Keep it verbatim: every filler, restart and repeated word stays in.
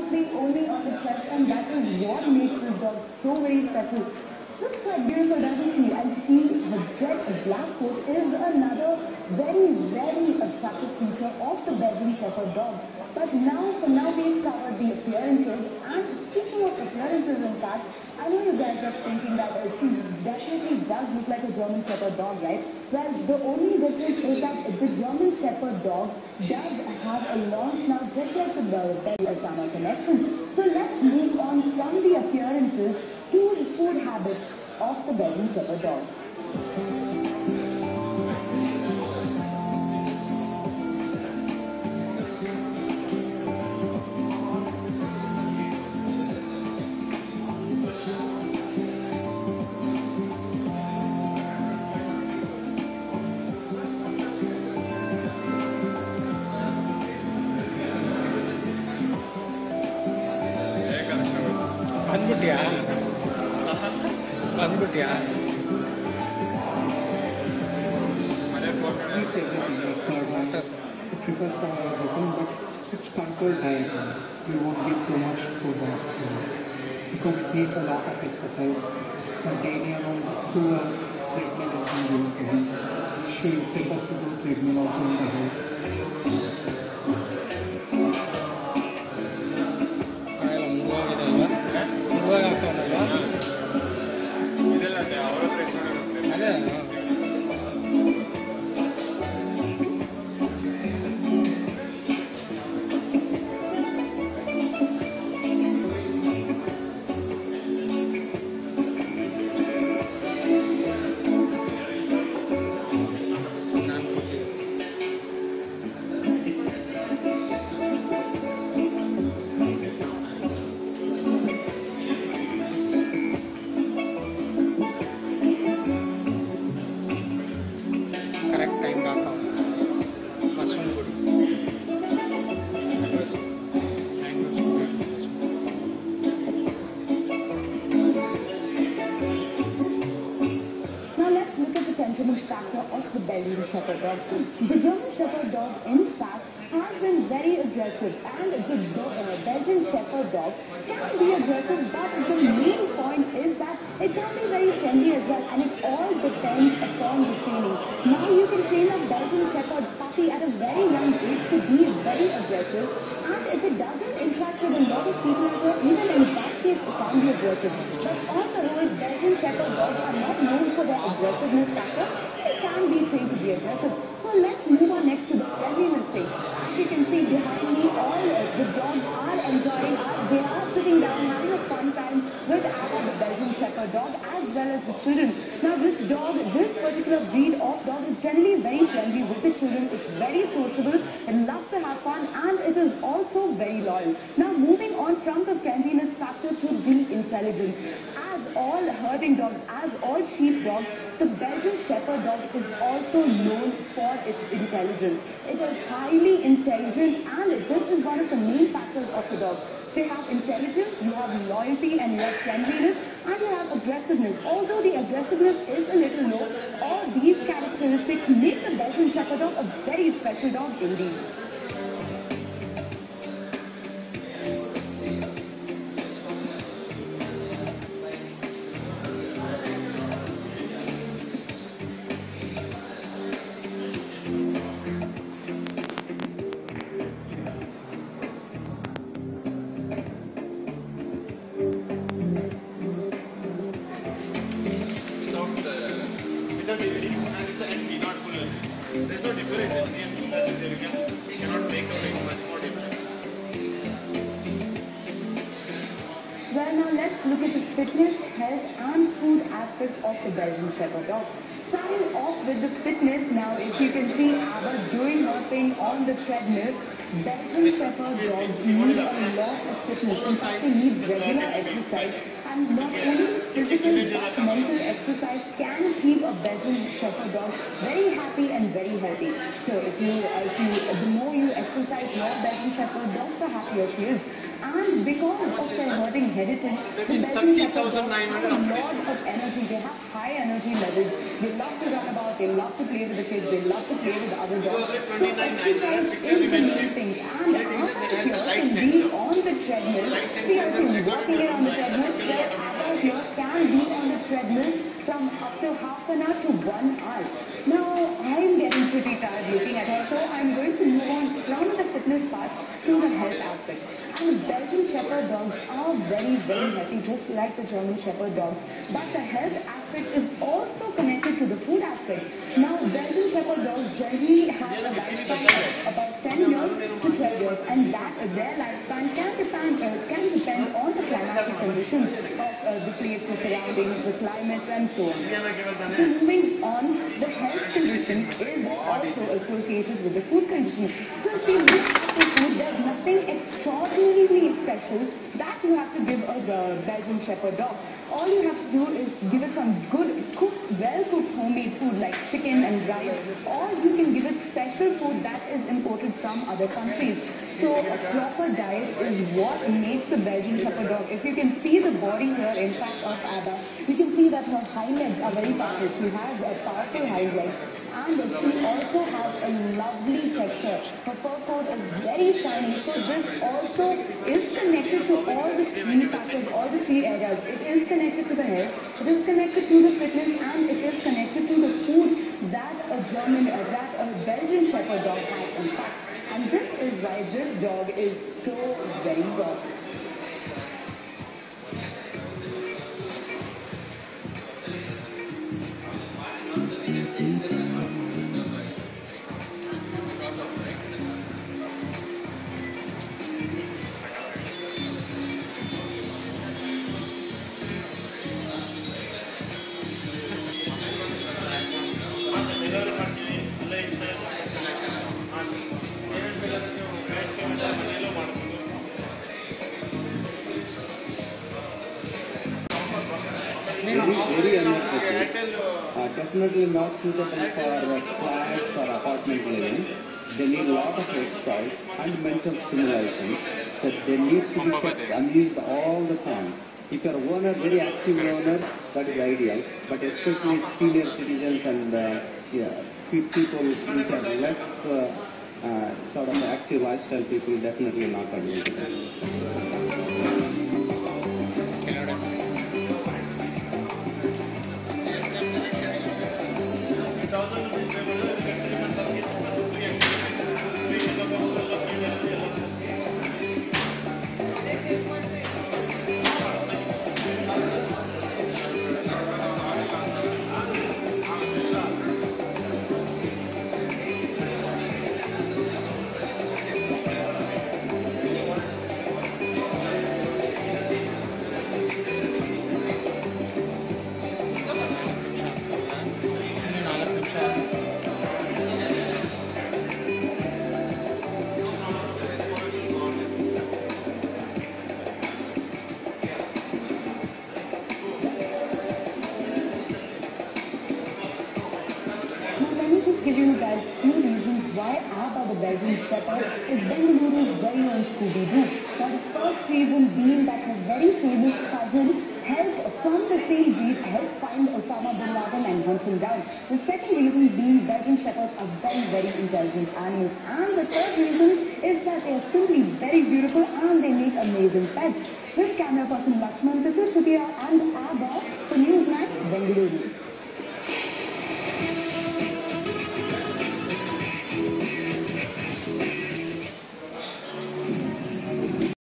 be only on the chest, and that is what makes this dog so very special. Looks quite beautiful, doesn't she? And she, her jet black coat is another very, very attractive feature of the Belgian Shepherd dog. But now, for now, we've covered the appearances. And speaking of appearances, in fact, I know you guys are thinking that uh, she definitely does look like a German Shepherd dog, right? Well, the only difference is that the German Shepherd dog does have a long snout, just like the Belgian connection. So let's move on from the appearances to the food habits of the Belgian Shepherd dog. ಬಂದ್ಬಿಟ್ಯಾ ಬಂದ್ಬಿಟ್ಯಾ It prefers the routine, but it's controlled diet. You won't give too much food or because it needs a lot of exercise. And daily around two hours treadmill is being given to him. She prefers to do treadmill also in the house. Factor of the Belgian Shepherd dog. The German Shepherd dog, in fact, has been very aggressive, and the uh, Belgian Shepherd dog can be aggressive, but the main point is that it can be very friendly as well, and it all depends upon the training. Now you can train a Belgian Shepherd puppy at a very young age to be very aggressive, and if it doesn't interact with a lot of people, so even in that case it can be aggressive. But on the whole, Belgian Shepherd dogs are not known for their aggressiveness factor. It can be trained to be aggressive. So let's move on next to the friendliness thing. As you can see behind me, all the dogs are enjoying, they are sitting down having a fun time with ABBA, the Belgian Shepherd dog, as well as the children. Now this dog, this particular breed of dog is generally very friendly with the children. It's very sociable, it loves to have fun, and it is also very loyal. Now moving on from the friendliness factor to the intelligence. As all herding dogs, as all sheepdogs, the Belgian Shepherd dog is also known for its intelligence. It is highly intelligent, and this is one of the main factors of the dog. They have intelligence, you have loyalty, and you have friendliness, and you have aggressiveness. Although the aggressiveness is a little low, all these characteristics make the Belgian Shepherd dog a very special dog indeed. There's no difference in the you can, we cannot make a very much more difference. Well, now let's look at the fitness, health and food aspects of the Belgian Shepherd dog. Starting off with the fitness, now if you can see ABBA doing her thing on the treadmill, Belgian Shepherd dogs need a lot of fitness. In fact, they need regular exercise, and not only physical but mental exercise can keep a Belgian Shepherd dog very happy and very healthy. So if you, uh, if you the more you exercise your Belgian Shepherd dog, the happier she is. And because of their herding heritage, the Belgian Shepherd dogs have a lot of energy. They have high energy levels. They love to run about. They love to play with the kids. They love to play with other dogs. So exercise is the main thing. And after here, to be on the treadmill, actually also walking around the treadmill, where ABBA here can be on the treadmill from up to half an hour to one hour. Now, I'm getting pretty tired looking at her, so I'm going to move on from the fitness part to the health aspect. And Belgian Shepherd dogs are very, very healthy, just like the German Shepherd dogs. But the health aspect is also connected to the food aspect. Now, Belgian Shepherd dogs generally have a lifespan of about ten years to twelve years, and that their lifespan can depend, uh, can depend on the climatic conditions of uh, the place, the surroundings, the climate, and so on. So moving on, the health condition is also associated with the food condition. So if you look at the food, there's nothing extraordinarily special that you have to give a uh, Belgian Shepherd dog. All you have to do is give it some good, cooked, well-cooked homemade food like chicken and rice, or you can give it special food that is imported from other countries. So a proper diet is what makes the Belgian Shepherd dog. If you can see the body here, in fact, of ABBA, you can see that her hind legs are very powerful. She has a powerful hind legs, and she also has a lovely texture. Her fur coat is very shiny, so this also is connected to all the three factors, all the three areas. It is connected to the health, it is connected to the fitness, and it is connected to the food that a German, uh, that a Belgian Shepherd dog has in fact. And this is why this dog is so very good. Very, very unnecessary. Uh, definitely not suitable for uh, flats or apartment living. They need a lot of exercise and mental stimulation. So they need to be kept amused all the time. If you're a owner, very active owner, that is ideal. But especially senior citizens and uh, yeah, people which are less uh, uh, sort of active lifestyle people, definitely not advisable. Give you guys few reasons why ABBA, the Belgian Shepherd, is Bengaluru's very own Scooby-Doo. Now the first reason being that her very famous cousin helped from the same breed help find Osama bin Laden and hunt him down. The second reason being Belgian Shepherds are very, very intelligent animals. And the third reason is that they are simply very beautiful and they make amazing pets. With camera person Lakshman, this is Shruti and ABBA for Newsmax, Bengaluru.